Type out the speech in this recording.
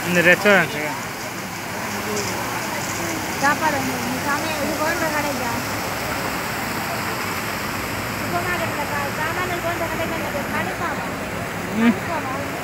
இந்த ரெஸ்டாரண்ட் சாப்பாடு சமையல் இது போன்ற கடைக்கா சூப்பர் மார்க்கெட்டில் சாமான்கள் போன்ற கடைகள் மலிப்பாமா